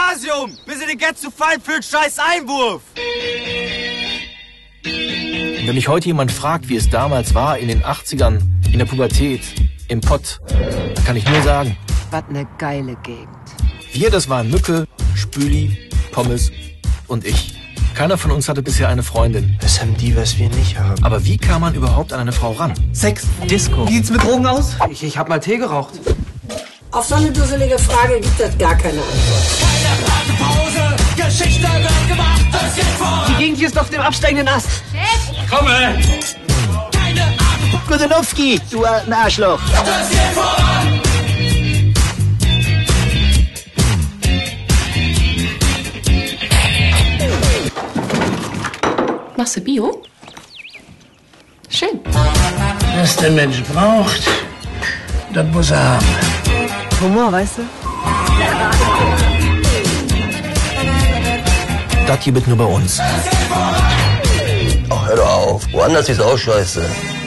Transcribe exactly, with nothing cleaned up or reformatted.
Gymnasium! Wir sind jetzt zu fein für einen scheiß Einwurf! Wenn mich heute jemand fragt, wie es damals war, in den achtzigern, in der Pubertät, im Pott, dann kann ich nur sagen: Was ne geile Gegend. Wir, das waren Mücke, Spüli, Pommes und ich. Keiner von uns hatte bisher eine Freundin. Was haben die, was wir nicht haben? Aber wie kam man überhaupt an eine Frau ran? Sex. Disco. Wie sieht's mit Drogen aus? Ich, ich hab mal Tee geraucht. Auf so eine dusselige Frage gibt es gar keine Antwort. Keine Pause, Geschichte wird gemacht, das geht voran. Die Gegend hier ist auf dem absteigenden Ast. Komme! Keine Antwort, Gudanowski, du alten Arschloch. das geht voran. Machst du Bio? Schön. Was der Mensch braucht, das muss er haben. Humor, weißt du? Das hier wird nur bei uns. Ach, hör doch auf. Woanders ist auch scheiße.